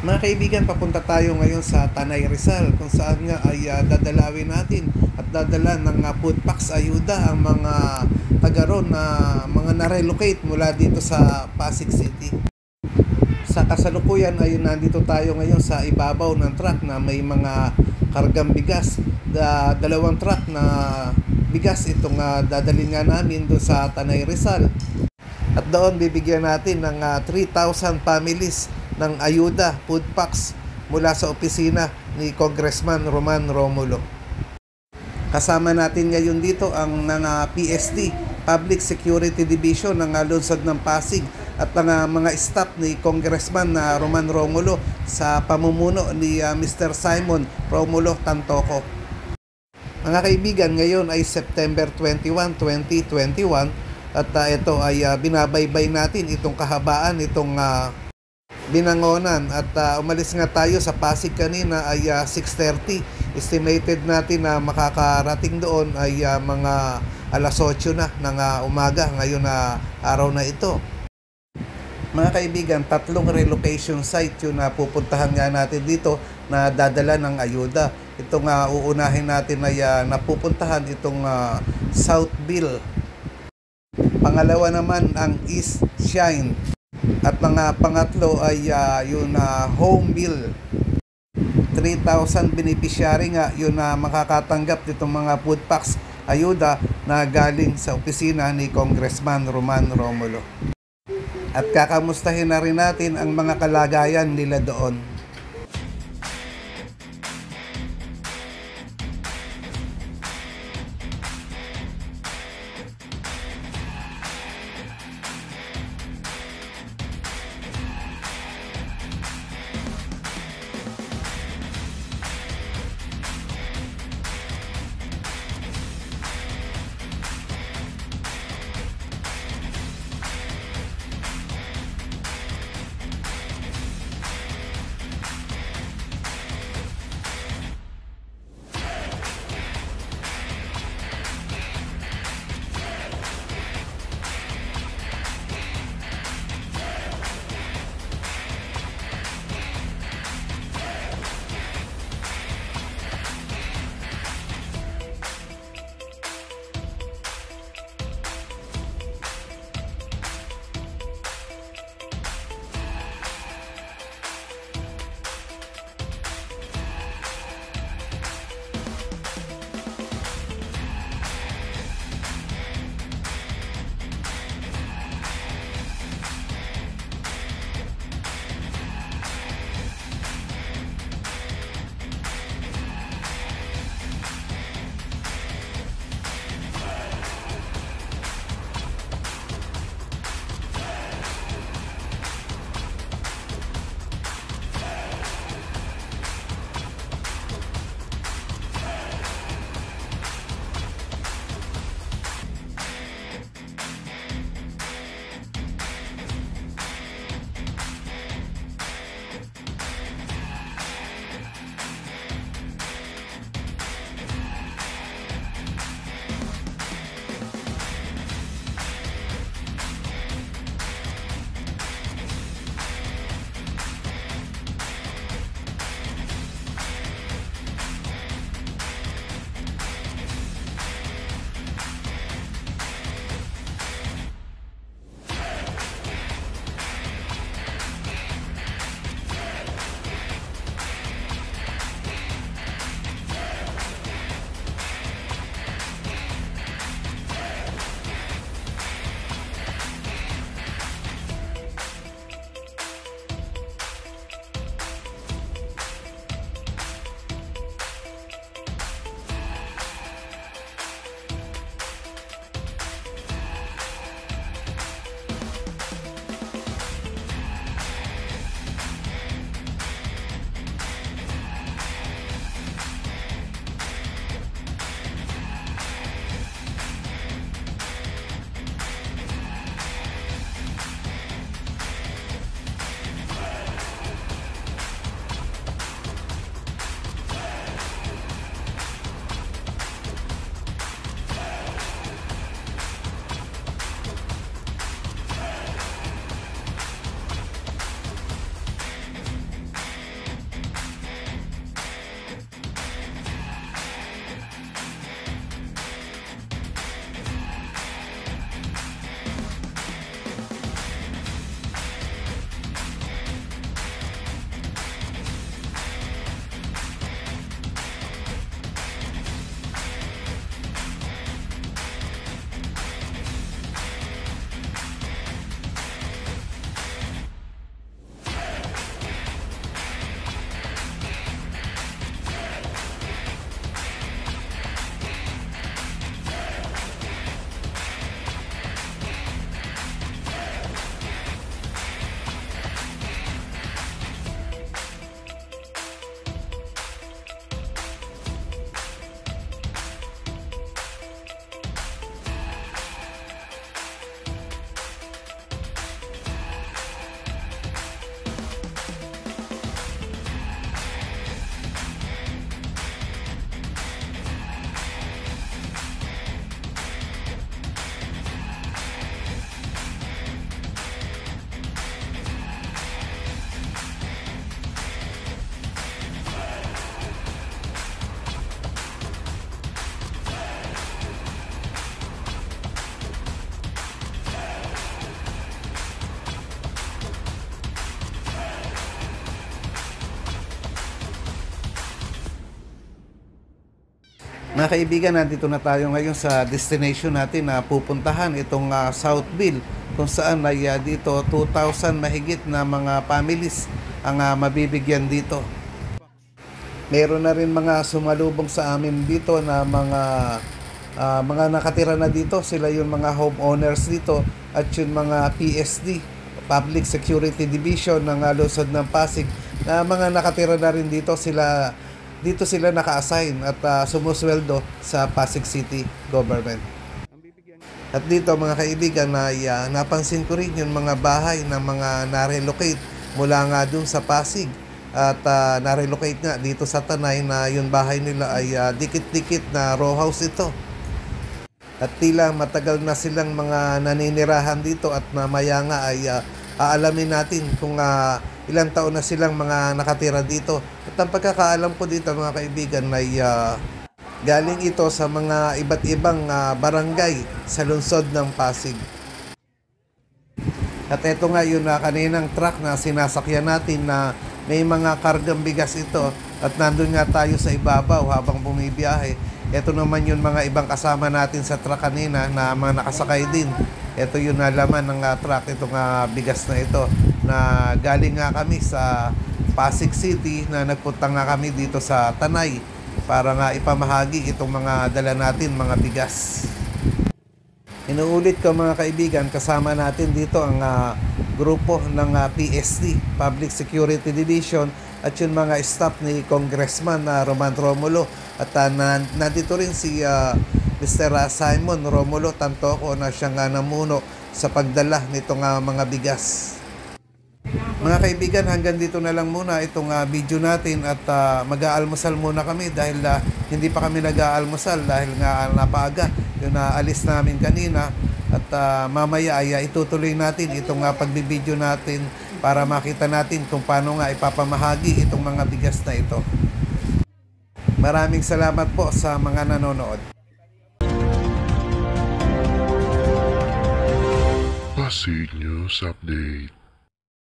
Mga kaibigan, papunta tayo ngayon sa Tanay Rizal kung saan nga ay dadalawin natin at dadala ng food packs ayuda ang mga taga ron na mga na-relocate mula dito sa Pasig City. Sa kasalukuyan ay nandito tayo ngayon sa ibabaw ng truck na may mga kargang bigas. Dalawang truck na bigas itong dadalhin nga namin doon sa Tanay Rizal. At doon bibigyan natin ng 3,000 families ng ayuda, food packs mula sa opisina ni Congressman Roman Romulo. Kasama natin ngayon dito ang PSD, Public Security Division ng Lungsod ng Pasig at ang mga staff ni Congressman Roman Romulo sa pamumuno ni Mr. Simon Romulo Tantoco. Mga kaibigan, ngayon ay September 21, 2021 at ito ay binabaybay natin itong kahabaan itong Binangonan at umalis nga tayo sa Pasig kanina ay 6:30. Estimated natin na makakarating doon ay mga alas 8 na ng umaga ngayon na araw na ito. Mga kaibigan, 3 relocation site yung pupuntahan nga natin dito na dadala ng ayuda. Itong uunahin natin ay napupuntahan itong Southville. Pangalawa naman ang East Shine. At pangatlo ay yung Homeville. 3,000 beneficiary nga yun na makakatanggap nitong mga food packs ayuda na galing sa opisina ni Congressman Roman Romulo. At kakamustahin na rin natin ang mga kalagayan nila doon. Mga kaibigan, nandito na tayo ngayon sa destination natin na pupuntahan, itong Southville, kung saan ay dito 2,000 mahigit na mga families ang mabibigyan dito. Meron na rin mga sumalubong sa amin dito na mga nakatira na dito. Sila yung mga homeowners dito at yung mga PSD, Public Security Division ng Lungsod ng Pasig, na mga nakatira na rin dito. Dito sila naka-assign at sumusweldo sa Pasig City Government. At dito mga kaibigan, napansin ko rin yung mga bahay ng mga na-relocate mula nga dun sa Pasig at na-relocate nga dito sa Tanay, na yung bahay nila ay dikit-dikit na row house ito. At tila matagal na silang mga naninirahan dito at mamaya nga ay aalamin natin kung ilang taon na silang mga nakatira dito. At ang pagkakaalam ko dito mga kaibigan ay galing ito sa mga iba't ibang barangay sa lungsod ng Pasig. At ito nga yun kaninang truck na sinasakyan natin na may mga kargang bigas ito, at nandun nga tayo sa ibabaw habang bumibiyahe. Ito naman yung mga ibang kasama natin sa truck kanina na mga nakasakay din. Ito yung laman ng truck, itong bigas na ito, na galing nga kami sa Pasig City, na nagpunta nga kami dito sa Tanay para nga ipamahagi itong mga dala natin, mga bigas. Inuulit ko mga kaibigan, kasama natin dito ang grupo ng PSD, Public Security Division, at yung mga staff ni Congressman Roman Romulo. At nandito rin si Mr. Simon Romulo Tantoco, na siyang namuno sa pagdala nitong mga bigas. Mga kaibigan, hanggang dito na lang muna itong video natin, at mag-aalmusal muna kami dahil hindi pa kami nag-aalmusal dahil nga napaaga yung naalis namin kanina. At mamaya ay itutuloy natin itong pagbibideo natin para makita natin kung paano nga ipapamahagi itong mga bigas na ito. Maraming salamat po sa mga nanonood. Pasig News Update.